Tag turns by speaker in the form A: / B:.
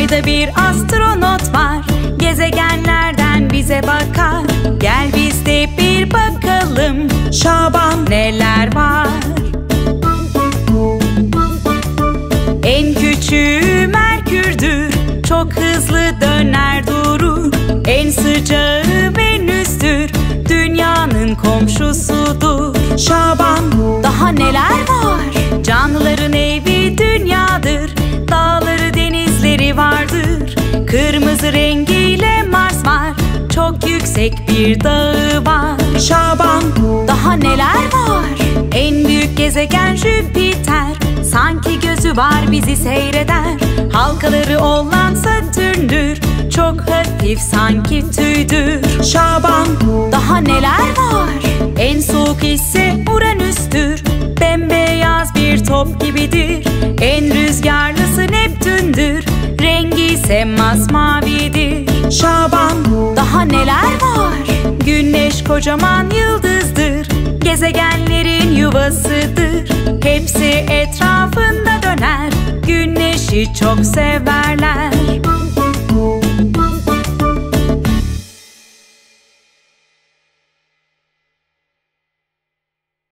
A: Uzayda bir astronot var, gezegenlerden bize bakar. Gel biz de bir bakalım, Şaban neler var? En küçüğü Merkür'dür, çok hızlı döner durur. En sıcağı Venüs'tür, dünyanın komşusudur. Şaban daha neler var? Canlıların evi dünyadır, dağları denizleri vardır. Kırmızı rengiyle Mars var, çok yüksek bir dağı var. Şaban daha neler var? En büyük gezegen Jüpiter, sanki gözü var bizi seyreder. Halkaları olan Satürn'dür, çok hafif sanki tüydür. Şaban daha neler var? En soğuk ise Uranüs'tür, bembeyaz bir top gibidir. En rüzgarlısı Neptün'dür, rengi ise masmavidir. Şaban daha neler var? Güneş kocaman yıldızdır, gezegenlerin yuvasıdır. Hepsi etrafında döner, güneşi çok severler.